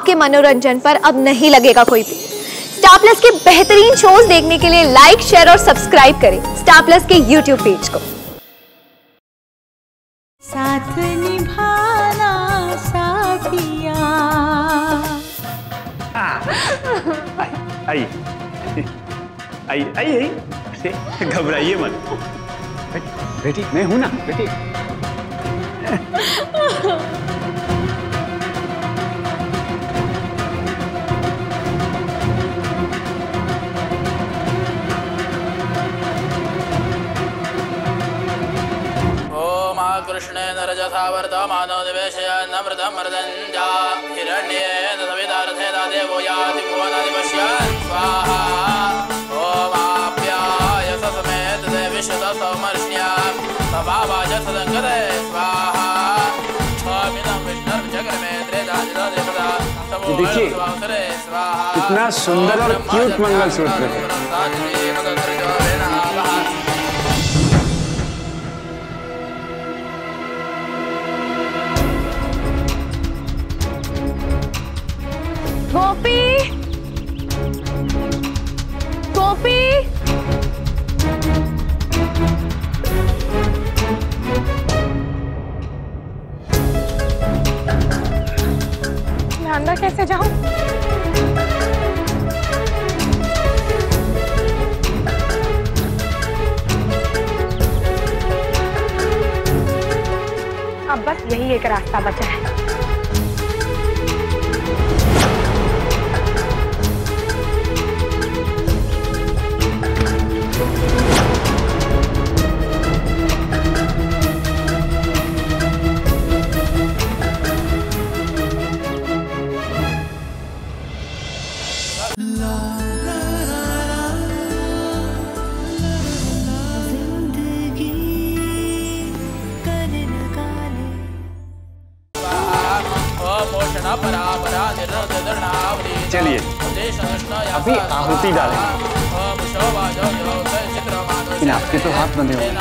आपके मनोरंजन पर अब नहीं लगेगा कोई भी। स्टार प्लस के बेहतरीन शोज देखने के लिए लाइक, शेयर और सब्सक्राइब करें स्टार प्लस के यूट्यूब पेज को। साथ निभाना साथिया। आई आई आई आई, घबराइए मत बेटी, मैं हूं ना बेटी। कृष्णेन रजसा वर्तमानो निवेशयन्नमृतं मर्दन्जा हिरण्येन सवितार्थेन देवो याति भुवनानि पश्यन् स्वाहा। ॐ आप्याय ससमेत देविष्यत सौमर्ष्ण्यां सभावाजसदङ्गते स्वाहा। स्वामिनं विष्णुर्जगन्मे त्रेधानिधो देवता समूहस्वासरे स्वाहा। कितना सुंदर और क्यूट मंगलसूत्र है। गोपी, गोपी, मैं अंदर कैसे जाऊं? अब बस यही एक रास्ता बचा है। चलिए अभी आहुति डालेंगे। इन आपके तो हाथ बंधे हुए,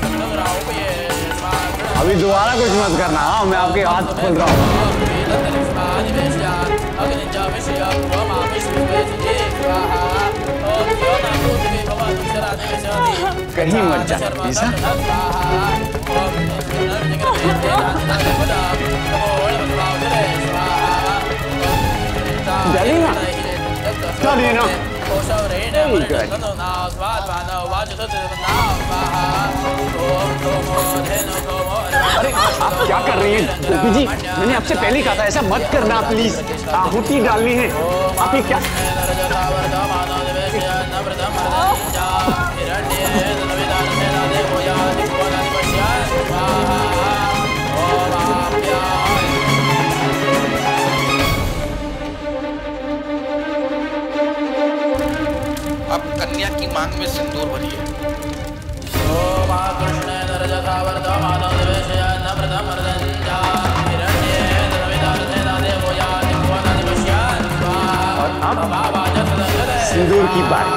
अभी दोबारा कुछ मत करना। हाँ, मैं आपके हाथ खोल रहा हूँ। कहीं मत जा लीसा। Dalina, Dalina. अरे आप क्या कर रही हैं गोपी जी? मैंने आपसे पहले ही कहा था ऐसा मत करना प्लीज। आहुति डालनी है। आप ये क्या? अब कन्या की मांग में सिंदूर भरिए। और अब सिंदूर की बारी।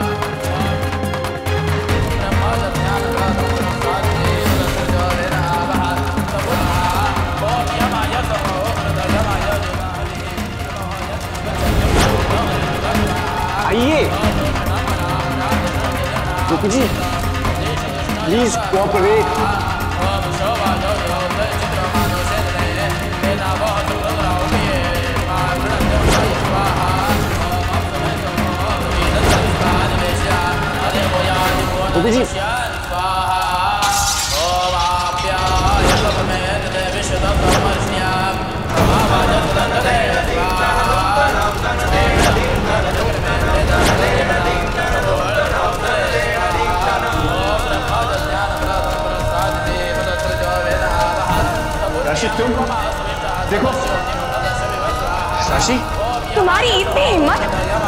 आइए गोपी जी, प्लीज कोऑपरेट। गोपी जी, राशि तुम देखो। राशि, तुम्हारी इतनी हिम्मत?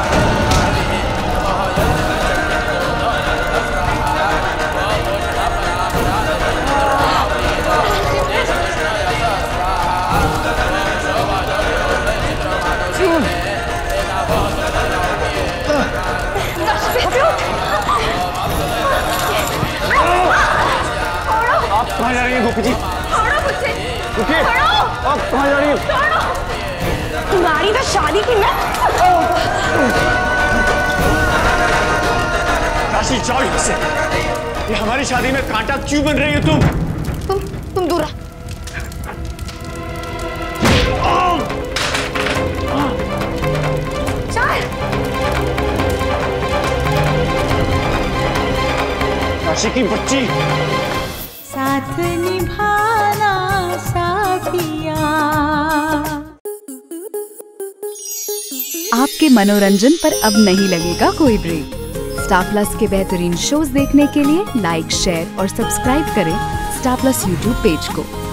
आप कहाँ जा रही हैं गोपी जी? रुकिए, आप कहाँ जा रही हैं? तुम्हारी तो शादी की मैं। राशि जाओ यहाँ से। ये हमारी शादी में कांटा क्यों बन रही हो तुम दूर रहो। राशि की बच्ची, साथ निभाना साथिया। आपके मनोरंजन पर अब नहीं लगेगा कोई ब्रेक। स्टार प्लस के बेहतरीन शोज देखने के लिए लाइक, शेयर और सब्सक्राइब करें स्टार प्लस यूट्यूब पेज को।